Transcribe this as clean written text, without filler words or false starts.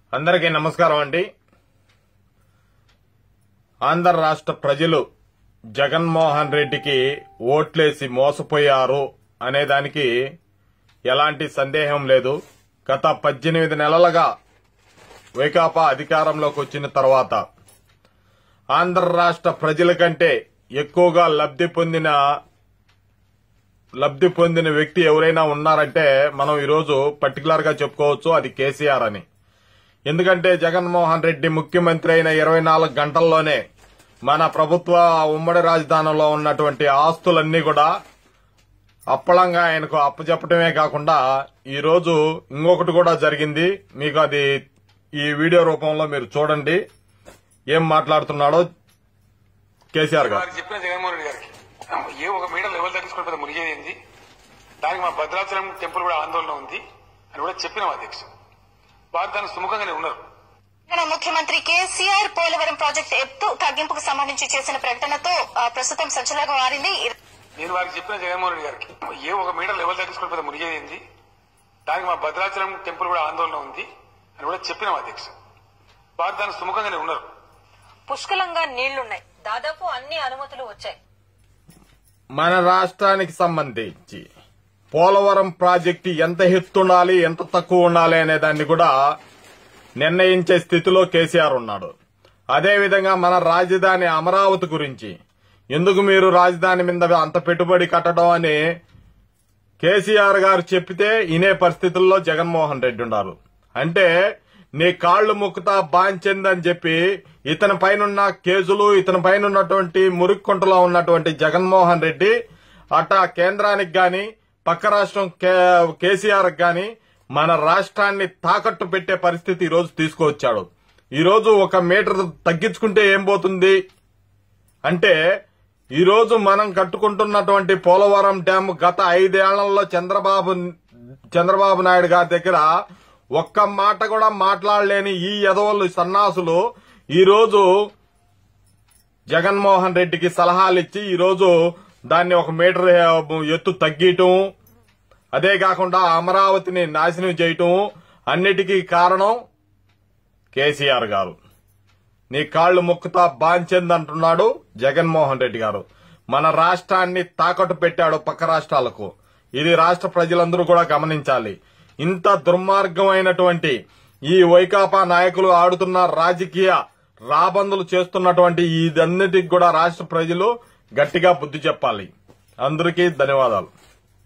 అందరికీ నమస్కారం అండి. ఆంధ్ర రాష్ట్ర ప్రజలు జగన్మోహన్ రెడ్డికి ఓట్లేసి మోసపోయారు అనేదానికి ఎలాంటి సందేహం లేదు. గత 18 నెలలుగా వైకాపా అధికారంలోకి వచ్చిన తర్వాత ఆంధ్ర రాష్ట్ర ప్రజల కంటే ఎక్కువగా లబ్ధి పొందిన వ్యక్తి ఎవరైనా ఉన్నారంటే మనం ఈరోజు పర్టికులర్ గా చెప్పుకోవచ్చు, అది కేసీఆర్ అని. ఎందుకంటే జగన్మోహన్ రెడ్డి ముఖ్యమంత్రి అయిన 24 గంటల్లోనే మన ప్రభుత్వ ఉమ్మడి రాజధానిలో ఉన్నటువంటి ఆస్తులన్నీ కూడా అప్పళంగా ఆయనకు అప్పచెప్పటమే కాకుండా ఈరోజు ఇంకొకటి కూడా జరిగింది. మీకు అది ఈ వీడియో రూపంలో మీరు చూడండి ఏం మాట్లాడుతున్నాడో కేసీఆర్ గారు. చెప్పిన జగన్మోహన్ రెడ్డి గారికి ఒక మీటర్ లెవెల్ తగ్గించుకుంటే మునిగేది, దానికి మా భద్రాచలం టెంపుల్ కూడా ఆందోళన ఉంది అని కూడా చెప్పినాం అధ్యక్షుడు. వారు దానికి సుముఖంగానే ఉన్నారు. ముఖ్యమంత్రి కేసీఆర్ పోలవరం ప్రాజెక్టు ఎత్తు తగ్గింపుకు సంబంధించి చేసిన ప్రకటనతో ప్రస్తుతం సంచలనంగా మారింది. నేను వారికి చెప్పిన జగన్మోహన్ రెడ్డి గారికి ఒక మీటర్ లెవెల్ తగ్గించుకుంటే మునిగేది, దానికి మా భద్రాచలం టెంపుల్ కూడా ఆందోళన ఉంది అని కూడా చెప్పినాం అధ్యక్షుడు. వారు దానికి సుముఖంగానే ఉన్నారు. పుష్కలంగా నీళ్లున్నాయి, దాదాపు అన్ని అనుమతులు వచ్చాయి. మన రాష్ట్రానికి సంబంధించి పోలవరం ప్రాజెక్టు ఎంత ఎత్తుండాలి, ఎంత తక్కువ ఉండాలి అనే దాన్ని కూడా నిర్ణయించే స్థితిలో కేసీఆర్ ఉన్నాడు. అదేవిధంగా మన రాజధాని అమరావతి గురించి ఎందుకు మీరు రాజధాని మీద అంత పెట్టుబడి కట్టడం అని కేసీఆర్ గారు చెప్పితే ఇనే పరిస్థితుల్లో జగన్మోహన్ రెడ్డి ఉన్నారు. అంటే నీ కాళ్లు ముక్కుతా బాంచిందని చెప్పి ఇతని పైన కేసులు, ఇతని పైన ఉన్నటువంటి మురిక్కుంటలో ఉన్నటువంటి జగన్మోహన్ రెడ్డి అట్టా కేంద్రానికి గాని పక్క రాష్ట్రం కేసీఆర్ గాని మన రాష్ట్రాన్ని తాకట్టు పెట్టే పరిస్థితి ఈ రోజు తీసుకువచ్చాడు. ఈ రోజు 1 మీటర్ తగ్గించుకుంటే ఏం పోతుంది అంటే, ఈ రోజు మనం కట్టుకుంటున్నటువంటి పోలవరం డ్యామ్ గత 5 ఏళ్లలో చంద్రబాబు నాయుడు గారి దగ్గర ఒక్క మాట కూడా మాట్లాడలేని ఈ ఎదవలు సన్నాసులు ఈ రోజు జగన్మోహన్ రెడ్డికి సలహాలు ఇచ్చి ఈ రోజు దాన్ని 1 మీటర్ ఎత్తు తగ్గీయటం, అదే కాకుండా అమరావతిని నాశనం చేయటం అన్నిటికీ కారణం కేసీఆర్ గారు. నీ కాళ్లు మొక్కుతా బాంచిందంటున్నాడు జగన్మోహన్ రెడ్డి గారు. మన రాష్ట్రాన్ని తాకట్టు పెట్టాడు పక్క రాష్ట్రాలకు. ఇది రాష్ట్ర ప్రజలందరూ కూడా గమనించాలి. ఇంత దుర్మార్గమైనటువంటి ఈ వైకాపా నాయకులు ఆడుతున్న రాజకీయ రాబందులు చేస్తున్నటువంటి ఇదన్నిటికి కూడా రాష్ట్ర ప్రజలు గట్టిగా బుద్ధి చెప్పాలి. అందరికీ ధన్యవాదాలు.